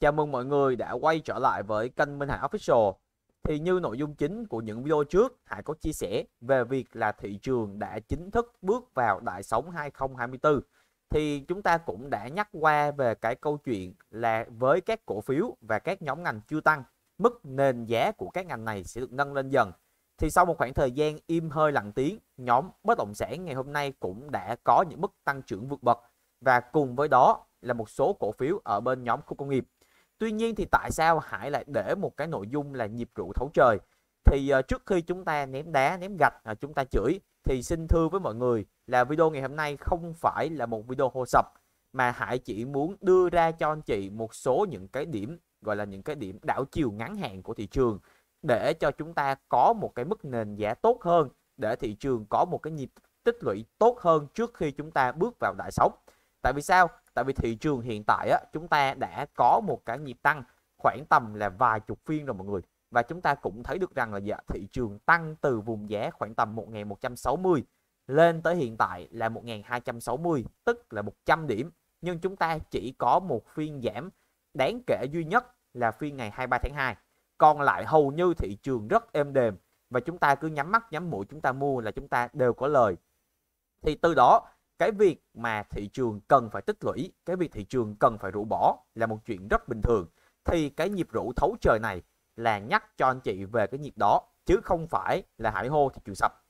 Chào mừng mọi người đã quay trở lại với kênh Minh Hải Official. Thì như nội dung chính của những video trước, Hải có chia sẻ về việc là thị trường đã chính thức bước vào đại sóng 2024. Thì chúng ta cũng đã nhắc qua về cái câu chuyện là với các cổ phiếu và các nhóm ngành chưa tăng, mức nền giá của các ngành này sẽ được nâng lên dần. Thì sau một khoảng thời gian im hơi lặng tiếng, nhóm bất động sản ngày hôm nay cũng đã có những mức tăng trưởng vượt bậc, và cùng với đó là một số cổ phiếu ở bên nhóm khu công nghiệp. Tuy nhiên thì tại sao Hải lại để một cái nội dung là nhịp rượu thấu trời? Thì trước khi chúng ta ném đá, ném gạch, chúng ta chửi, thì xin thưa với mọi người là video ngày hôm nay không phải là một video hô sập, mà Hải chỉ muốn đưa ra cho anh chị một số những cái điểm, gọi là những cái điểm đảo chiều ngắn hạn của thị trường, để cho chúng ta có một cái mức nền giá tốt hơn, để thị trường có một cái nhịp tích lũy tốt hơn trước khi chúng ta bước vào đại sóng. Tại vì sao? Tại vì thị trường hiện tại chúng ta đã có một cái nhịp tăng khoảng tầm là vài chục phiên rồi mọi người. Và chúng ta cũng thấy được rằng là thị trường tăng từ vùng giá khoảng tầm 1.160 lên tới hiện tại là 1.260, tức là 100 điểm. Nhưng chúng ta chỉ có một phiên giảm đáng kể duy nhất là phiên ngày 23 tháng 2. Còn lại hầu như thị trường rất êm đềm, và chúng ta cứ nhắm mắt nhắm mũi chúng ta mua là chúng ta đều có lời. Thì từ đó cái việc mà thị trường cần phải tích lũy, cái việc thị trường cần phải rũ bỏ là một chuyện rất bình thường. Thì cái nhịp rũ thấu trời này là nhắc cho anh chị về cái nhịp đó, chứ không phải là Hải hô thị trường sập.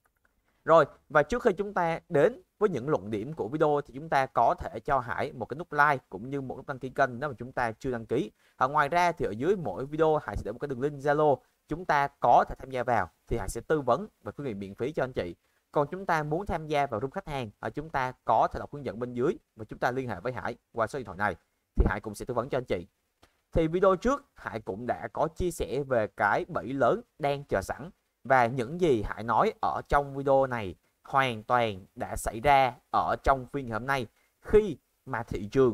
Rồi, và trước khi chúng ta đến với những luận điểm của video thì chúng ta có thể cho Hải một cái nút like cũng như một nút đăng ký kênh nếu mà chúng ta chưa đăng ký. Ngoài ra thì ở dưới mỗi video Hải sẽ để một cái đường link Zalo, chúng ta có thể tham gia vào thì Hải sẽ tư vấn và khuyến nghị miễn phí cho anh chị. Còn chúng ta muốn tham gia vào room khách hàng, chúng ta có thể đọc hướng dẫn bên dưới và chúng ta liên hệ với Hải qua số điện thoại này thì Hải cũng sẽ tư vấn cho anh chị. Thì video trước Hải cũng đã có chia sẻ về cái bẫy lớn đang chờ sẵn, và những gì Hải nói ở trong video này hoàn toàn đã xảy ra ở trong phiên ngày hôm nay, khi mà thị trường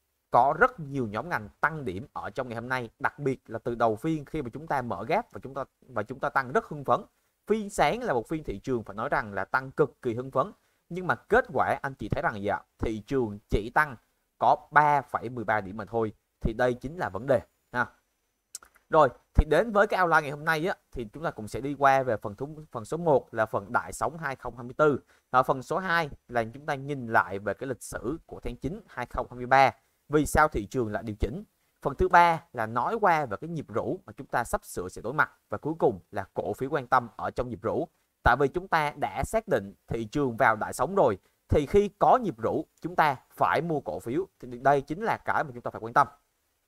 có rất nhiều nhóm ngành tăng điểm ở trong ngày hôm nay, đặc biệt là từ đầu phiên khi mà chúng ta mở gap và chúng ta tăng rất hưng phấn. Phiên sáng là một phiên thị trường phải nói rằng là tăng cực kỳ hưng phấn, nhưng mà kết quả anh chị thấy rằng thị trường chỉ tăng có 3,13 điểm mà thôi. Thì đây chính là vấn đề ha. Rồi thì đến với cái outline ngày hôm nay thì chúng ta cũng sẽ đi qua về phần số 1 là phần đại sóng 2024. Và phần số 2 là chúng ta nhìn lại về cái lịch sử của tháng 9 2023, vì sao thị trường lại điều chỉnh. Phần thứ 3 là nói qua về cái nhịp rũ mà chúng ta sắp sửa sẽ đối mặt, và cuối cùng là cổ phiếu quan tâm ở trong nhịp rũ. Tại vì chúng ta đã xác định thị trường vào đại sóng rồi, thì khi có nhịp rũ chúng ta phải mua cổ phiếu, thì đây chính là cái mà chúng ta phải quan tâm.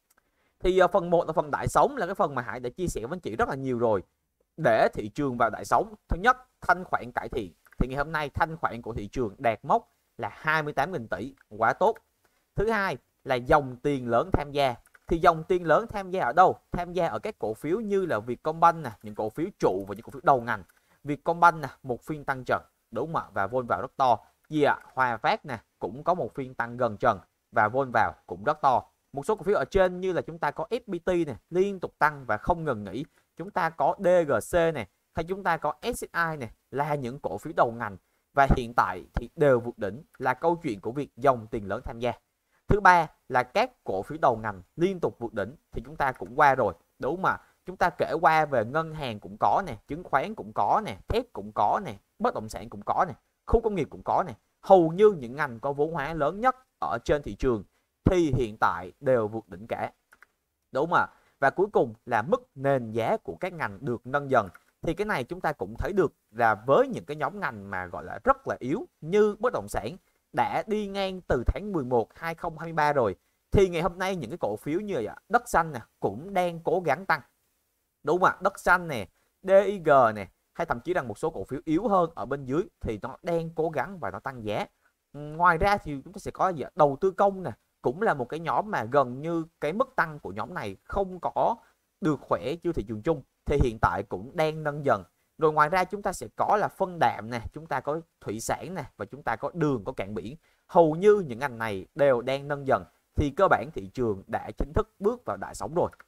Thì phần 1 là phần đại sóng, là cái phần mà Hải đã chia sẻ với anh chị rất là nhiều rồi. Để thị trường vào đại sóng, thứ nhất, thanh khoản cải thiện. Thì ngày hôm nay thanh khoản của thị trường đạt mốc là 28.000 tỷ, quá tốt. Thứ hai là dòng tiền lớn tham gia. Thì dòng tiền lớn tham gia ở đâu? Tham gia ở các cổ phiếu như là Vietcombank nè, những cổ phiếu trụ và những cổ phiếu đầu ngành. Vietcombank nè, một phiên tăng trần, đúng không ạ? Và vôn vào rất to. Hòa Phát nè, cũng có một phiên tăng gần trần và vôn vào cũng rất to. Một số cổ phiếu ở trên như là chúng ta có FPT này liên tục tăng và không ngừng nghỉ, chúng ta có DGC này, hay chúng ta có SSI này, là những cổ phiếu đầu ngành và hiện tại thì đều vượt đỉnh, là câu chuyện của việc dòng tiền lớn tham gia. Thứ ba là các cổ phiếu đầu ngành liên tục vượt đỉnh thì chúng ta cũng qua rồi, đúng mà chúng ta kể qua về ngân hàng cũng có nè, chứng khoán cũng có nè, thép cũng có nè, bất động sản cũng có nè, khu công nghiệp cũng có nè. Hầu như những ngành có vốn hóa lớn nhất ở trên thị trường thì hiện tại đều vượt đỉnh cả, đúng mà. Và cuối cùng là mức nền giá của các ngành được nâng dần. Thì cái này chúng ta cũng thấy được là với những cái nhóm ngành mà gọi là rất là yếu như bất động sản đã đi ngang từ tháng 11 2023 rồi, thì ngày hôm nay những cái cổ phiếu như là đất xanh nè cũng đang cố gắng tăng, đúng không ạ? Đất xanh nè, DIG nè, hay thậm chí rằng một số cổ phiếu yếu hơn ở bên dưới thì nó đang cố gắng và nó tăng giá. Ngoài ra thì chúng ta sẽ có đầu tư công nè, cũng là một cái nhóm mà gần như cái mức tăng của nhóm này không có được khỏe như thị trường chung, thì hiện tại cũng đang nâng dần. Rồi ngoài ra chúng ta sẽ có là phân đạm nè, chúng ta có thủy sản nè, và chúng ta có đường, có cảng biển. Hầu như những ngành này đều đang nâng dần, thì cơ bản thị trường đã chính thức bước vào đại sóng rồi.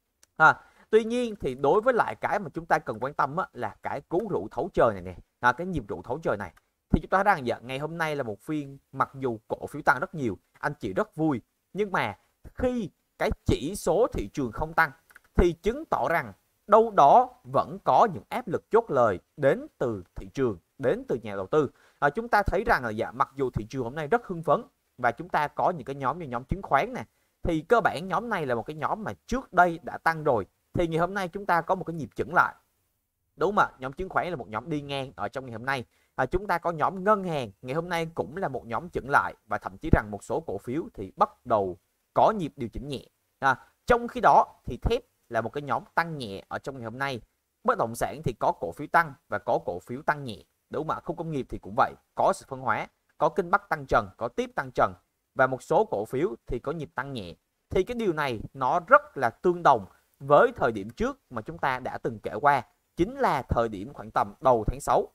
Tuy nhiên thì đối với lại cái mà chúng ta cần quan tâm là cái cú rượu thấu trời này nè, cái nhịp rượu thấu trời này. Thì chúng ta thấy rằng ngày hôm nay là một phiên mặc dù cổ phiếu tăng rất nhiều, anh chị rất vui, nhưng mà khi cái chỉ số thị trường không tăng thì chứng tỏ rằng đâu đó vẫn có những áp lực chốt lời đến từ thị trường, đến từ nhà đầu tư. Chúng ta thấy rằng là mặc dù thị trường hôm nay rất hưng phấn và chúng ta có những cái nhóm như nhóm chứng khoán nè, thì cơ bản nhóm này là một cái nhóm mà trước đây đã tăng rồi, thì ngày hôm nay chúng ta có một cái nhịp chững lại, đúng mà nhóm chứng khoán là một nhóm đi ngang ở trong ngày hôm nay. Chúng ta có nhóm ngân hàng ngày hôm nay cũng là một nhóm chững lại, và thậm chí rằng một số cổ phiếu thì bắt đầu có nhịp điều chỉnh nhẹ. Trong khi đó thì thép là một cái nhóm tăng nhẹ ở trong ngày hôm nay. Bất động sản thì có cổ phiếu tăng và có cổ phiếu tăng nhẹ, đúng mà khu công nghiệp thì cũng vậy, có sự phân hóa, có Kinh Bắc tăng trần, có Tiếp tăng trần, và một số cổ phiếu thì có nhịp tăng nhẹ. Thì cái điều này nó rất là tương đồng với thời điểm trước mà chúng ta đã từng kể qua, chính là thời điểm khoảng tầm đầu tháng 6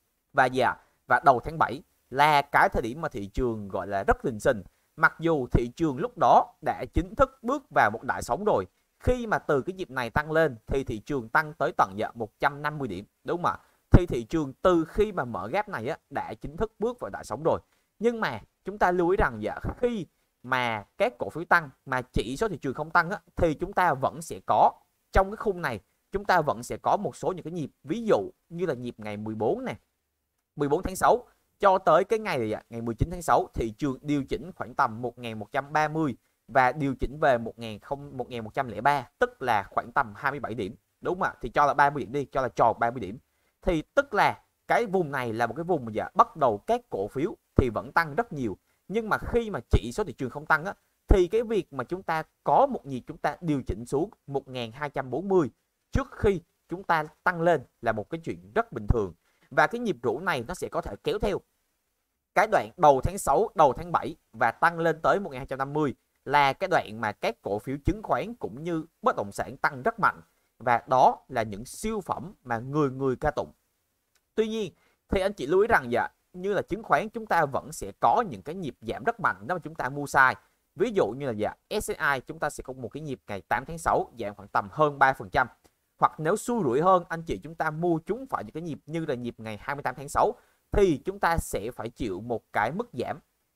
và đầu tháng 7 là cái thời điểm mà thị trường gọi là rất lình xình. Mặc dù thị trường lúc đó đã chính thức bước vào một đại sóng rồi, khi mà từ cái nhịp này tăng lên thì thị trường tăng tới tận 150 điểm, đúng không ạ? Thì thị trường từ khi mà mở gap này đã chính thức bước vào đại sóng rồi. Nhưng mà chúng ta lưu ý rằng khi mà các cổ phiếu tăng mà chỉ số thị trường không tăng thì chúng ta vẫn sẽ có, trong cái khung này chúng ta vẫn sẽ có một số những cái nhịp, ví dụ như là nhịp ngày 14 này, 14 tháng 6 cho tới cái ngày 19 tháng 6 thị trường điều chỉnh khoảng tầm 1130 và điều chỉnh về 1103, tức là khoảng tầm 27 điểm, đúng không ạ? Thì cho là 30 điểm đi, cho là tròn 30 điểm. Thì tức là cái vùng này là một cái vùng mà bắt đầu các cổ phiếu thì vẫn tăng rất nhiều, nhưng mà khi mà chỉ số thị trường không tăng thì cái việc mà chúng ta có một nhịp chúng ta điều chỉnh xuống 1240 trước khi chúng ta tăng lên là một cái chuyện rất bình thường. Và cái nhịp rũ này nó sẽ có thể kéo theo cái đoạn đầu tháng 6, đầu tháng 7 và tăng lên tới 1250 là cái đoạn mà các cổ phiếu chứng khoán cũng như bất động sản tăng rất mạnh, và đó là những siêu phẩm mà người người ca tụng. Tuy nhiên thì anh chị lưu ý rằng như là chứng khoán chúng ta vẫn sẽ có những cái nhịp giảm rất mạnh nếu mà chúng ta mua sai. Ví dụ như là SSI chúng ta sẽ có một cái nhịp ngày 8 tháng 6 giảm khoảng tầm hơn 3%. Hoặc nếu xui rủi hơn, anh chị chúng ta mua chúng phải những cái nhịp như là nhịp ngày 28 tháng 6 thì chúng ta sẽ phải chịu một cái mức giảm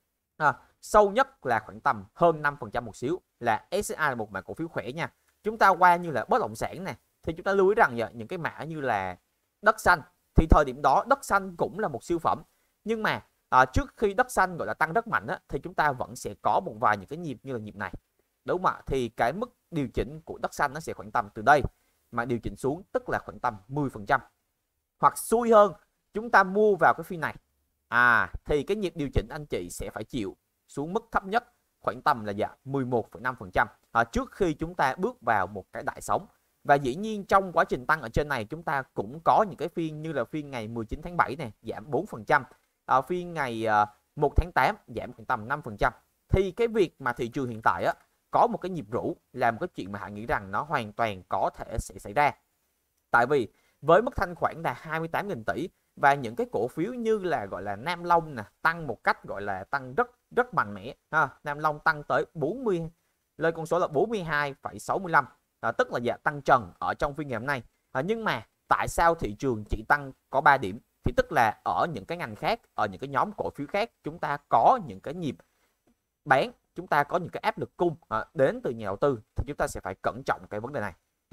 sâu nhất là khoảng tầm hơn 5% một xíu. Là SSI là một mã cổ phiếu khỏe nha. Chúng ta qua như là bất động sản nè, thì chúng ta lưu ý rằng những cái mã như là Đất Xanh, thì thời điểm đó Đất Xanh cũng là một siêu phẩm, nhưng mà trước khi Đất Xanh gọi là tăng rất mạnh thì chúng ta vẫn sẽ có một vài những cái nhịp như là nhịp này, đúng không ạ? Thì cái mức điều chỉnh của Đất Xanh nó sẽ khoảng tầm từ đây mà điều chỉnh xuống, tức là khoảng tầm 10%. Hoặc xui hơn, chúng ta mua vào cái phiên này thì cái nhịp điều chỉnh anh chị sẽ phải chịu xuống mức thấp nhất khoảng tầm là 11,5% trước khi chúng ta bước vào một cái đại sóng. Và dĩ nhiên trong quá trình tăng ở trên này chúng ta cũng có những cái phiên như là phiên ngày 19 tháng 7 này giảm 4%, phiên ngày 1 tháng 8 giảm khoảng tầm 5%. Thì cái việc mà thị trường hiện tại có một cái nhịp rũ là một cái chuyện mà Hải nghĩ rằng nó hoàn toàn có thể sẽ xảy ra. Tại vì với mức thanh khoản là 28.000 tỷ và những cái cổ phiếu như là gọi là Nam Long nè, tăng một cách gọi là tăng rất mạnh mẽ Nam Long tăng tới 40, lên con số là 42,65, tức là tăng trần ở trong phiên ngày hôm nay. Nhưng mà tại sao thị trường chỉ tăng có 3 điểm? Thì tức là ở những cái ngành khác, ở những cái nhóm cổ phiếu khác chúng ta có những cái nhịp bán, chúng ta có những cái áp lực cung đến từ nhà đầu tư, thì chúng ta sẽ phải cẩn trọng cái vấn đề này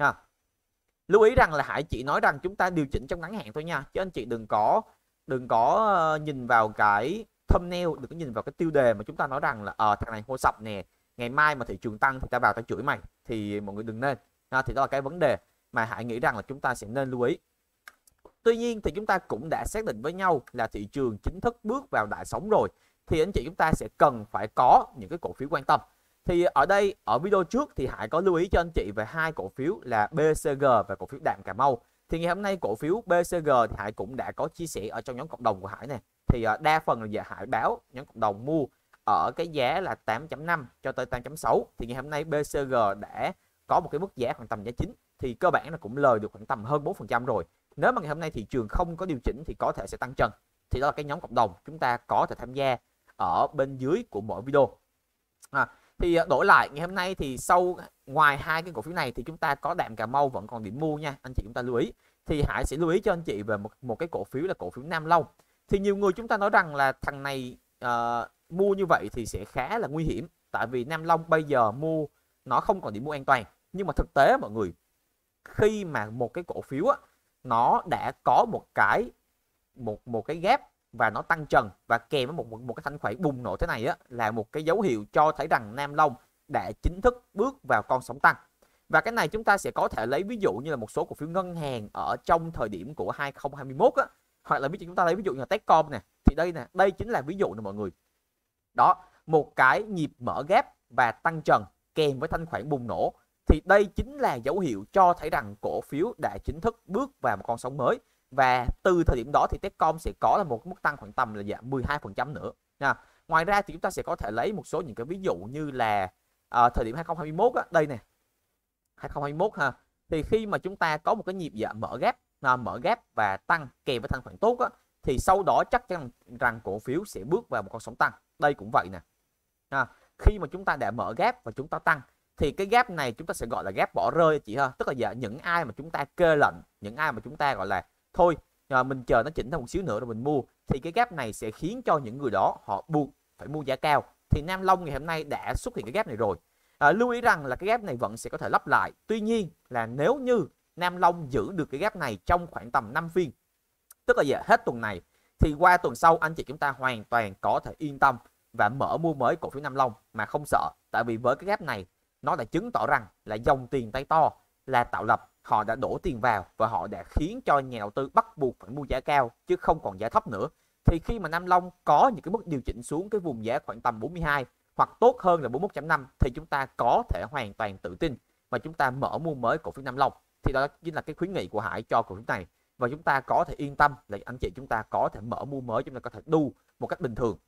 Lưu ý rằng là Hải chỉ nói rằng chúng ta điều chỉnh trong ngắn hạn thôi nha, chứ anh chị đừng có nhìn vào cái thumbnail, đừng có nhìn vào cái tiêu đề mà chúng ta nói rằng là thằng này hô sập nè, ngày mai mà thị trường tăng thì ta vào ta chửi mày, thì mọi người đừng nên. Thì đó là cái vấn đề mà Hải nghĩ rằng là chúng ta sẽ nên lưu ý. Tuy nhiên thì chúng ta cũng đã xác định với nhau là thị trường chính thức bước vào đại sóng rồi, thì anh chị chúng ta sẽ cần phải có những cái cổ phiếu quan tâm. Thì ở đây, ở video trước thì Hải có lưu ý cho anh chị về hai cổ phiếu là BCG và cổ phiếu Đạm Cà Mau. Thì ngày hôm nay cổ phiếu BCG thì Hải cũng đã có chia sẻ ở trong nhóm cộng đồng của Hải nè. Thì đa phần là Hải báo nhóm cộng đồng mua ở cái giá là 8.5 cho tới 8.6. Thì ngày hôm nay BCG đã có một cái mức giá khoảng tầm giá 9. Thì cơ bản là cũng lời được khoảng tầm hơn 4% rồi. Nếu mà ngày hôm nay thị trường không có điều chỉnh thì có thể sẽ tăng trần. Thì đó là cái nhóm cộng đồng chúng ta có thể tham gia ở bên dưới của mỗi video. Thì đổi lại ngày hôm nay thì ngoài hai cái cổ phiếu này thì chúng ta có Đạm Cà Mau vẫn còn điểm mua nha, anh chị chúng ta lưu ý. Thì Hải sẽ lưu ý cho anh chị về một cái cổ phiếu là cổ phiếu Nam Long. Thì nhiều người chúng ta nói rằng là thằng này mua như vậy thì sẽ khá là nguy hiểm, tại vì Nam Long bây giờ mua nó không còn điểm mua an toàn. Nhưng mà thực tế mọi người, khi mà một cái cổ phiếu á, nó đã có một cái gap và nó tăng trần và kèm với một cái thanh khoản bùng nổ thế này á, là một cái dấu hiệu cho thấy rằng Nam Long đã chính thức bước vào con sóng tăng. Và cái này chúng ta sẽ có thể lấy ví dụ như là một số cổ phiếu ngân hàng ở trong thời điểm của 2021 á, hoặc là ví dụ chúng ta lấy ví dụ như là Techcom nè, thì đây nè, đây chính là ví dụ nè mọi người. Đó, một cái nhịp mở gap và tăng trần kèm với thanh khoản bùng nổ, thì đây chính là dấu hiệu cho thấy rằng cổ phiếu đã chính thức bước vào một con sóng mới. Và từ thời điểm đó thì Techcom sẽ có là một mức tăng khoảng tầm là giảm 12% nữa nha. Ngoài ra thì chúng ta sẽ có thể lấy một số những cái ví dụ như là thời điểm 2021 á, đây nè, 2021 ha, thì khi mà chúng ta có một cái nhịp mở gap và tăng kèm với thanh khoản tốt á, thì sau đó chắc chắn rằng cổ phiếu sẽ bước vào một con sóng tăng. Đây cũng vậy nè. Khi mà chúng ta đã mở gap và chúng ta tăng thì cái gap này chúng ta sẽ gọi là gap bỏ rơi chị ha. Tức là những ai mà chúng ta kê lệnh, những ai mà chúng ta gọi là thôi mình chờ nó chỉnh thêm một xíu nữa rồi mình mua, thì cái gap này sẽ khiến cho những người đó họ buộc phải mua giá cao. Thì Nam Long ngày hôm nay đã xuất hiện cái gap này rồi. Lưu ý rằng là cái gap này vẫn sẽ có thể lắp lại. Tuy nhiên là nếu như Nam Long giữ được cái gap này trong khoảng tầm 5 phiên, tức là hết tuần này, thì qua tuần sau anh chị chúng ta hoàn toàn có thể yên tâm và mở mua mới cổ phiếu Nam Long mà không sợ. Tại vì với cái gap này nó đã chứng tỏ rằng là dòng tiền tay to là tạo lập, họ đã đổ tiền vào và họ đã khiến cho nhà đầu tư bắt buộc phải mua giá cao chứ không còn giá thấp nữa. Thì khi mà Nam Long có những cái mức điều chỉnh xuống cái vùng giá khoảng tầm 42 hoặc tốt hơn là 41.5 thì chúng ta có thể hoàn toàn tự tin và chúng ta mở mua mới cổ phiếu Nam Long. Thì đó chính là cái khuyến nghị của Hải cho cổ phiếu này, và chúng ta có thể yên tâm là anh chị chúng ta có thể mở mua mới, chúng ta có thể đu một cách bình thường.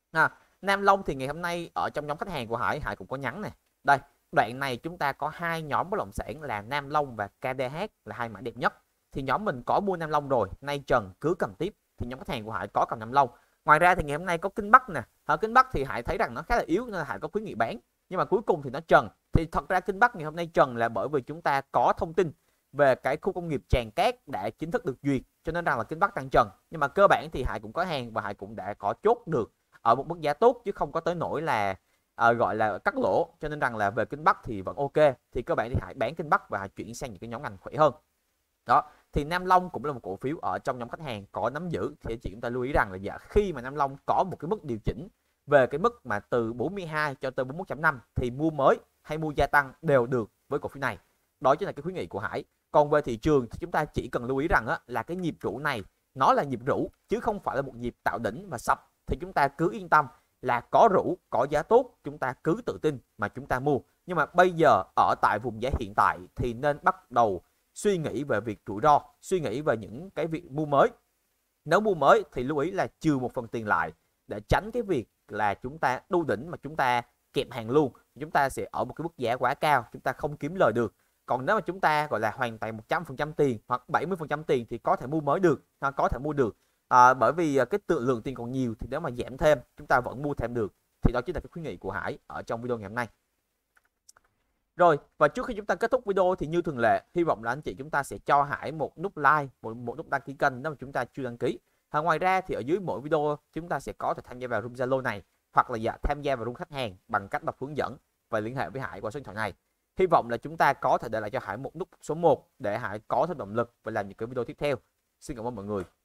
Nam Long thì ngày hôm nay ở trong nhóm khách hàng của Hải cũng có nhắn này. Đây, đoạn này chúng ta có hai nhóm bất động sản là Nam Long và KDH là hai mã đẹp nhất. Thì nhóm mình có mua Nam Long rồi, nay trần cứ cầm tiếp. Thì nhóm khách hàng của Hải có cầm Nam Long. Ngoài ra thì ngày hôm nay có Kinh Bắc nè. Ở Kinh Bắc thì Hải thấy rằng nó khá là yếu nên là Hải có khuyến nghị bán. Nhưng mà cuối cùng thì nó trần. Thì thật ra Kinh Bắc ngày hôm nay trần là bởi vì chúng ta có thông tin về cái khu công nghiệp Tràng Cát đã chính thức được duyệt, cho nên rằng là Kinh Bắc tăng trần. Nhưng mà cơ bản thì Hải cũng có hàng và Hải cũng đã có chốt được ở một mức giá tốt chứ không có tới nỗi là gọi là cắt lỗ. Cho nên rằng là về Kinh Bắc thì vẫn ok. Thì cơ bản thì Hải bán Kinh Bắc và Hải chuyển sang những cái nhóm ngành khỏe hơn. Đó, thì Nam Long cũng là một cổ phiếu ở trong nhóm khách hàng có nắm giữ. Thì chị chúng ta lưu ý rằng là khi mà Nam Long có một cái mức điều chỉnh về cái mức mà từ 42 cho tới 41.5 thì mua mới hay mua gia tăng đều được với cổ phiếu này. Đó chính là cái khuyến nghị của Hải. Còn về thị trường thì chúng ta chỉ cần lưu ý rằng là cái nhịp rũ này nó là nhịp rũ chứ không phải là một nhịp tạo đỉnh và sập. Thì chúng ta cứ yên tâm là có rũ, có giá tốt, chúng ta cứ tự tin mà chúng ta mua. Nhưng mà bây giờ ở tại vùng giá hiện tại thì nên bắt đầu suy nghĩ về việc rủi ro, suy nghĩ về những cái việc mua mới. Nếu mua mới thì lưu ý là trừ một phần tiền lại để tránh cái việc là chúng ta đu đỉnh mà chúng ta kẹp hàng luôn. Chúng ta sẽ ở một cái mức giá quá cao, chúng ta không kiếm lời được. Còn nếu mà chúng ta gọi là hoàn toàn 100% tiền hoặc 70% tiền thì có thể mua mới được, có thể mua được. Bởi vì cái lượng tiền còn nhiều thì nếu mà giảm thêm chúng ta vẫn mua thêm được. Thì đó chính là cái khuyến nghị của Hải ở trong video ngày hôm nay. Rồi, và trước khi chúng ta kết thúc video thì như thường lệ, hy vọng là anh chị chúng ta sẽ cho Hải một nút like, một nút đăng ký kênh nếu mà chúng ta chưa đăng ký. Ngoài ra thì ở dưới mỗi video chúng ta sẽ có thể tham gia vào room Zalo này hoặc là tham gia vào room khách hàng bằng cách đọc hướng dẫn và liên hệ với Hải qua số điện thoại này. Hy vọng là chúng ta có thể để lại cho Hải một nút số 1 để Hải có thêm động lực và làm những cái video tiếp theo. Xin cảm ơn mọi người.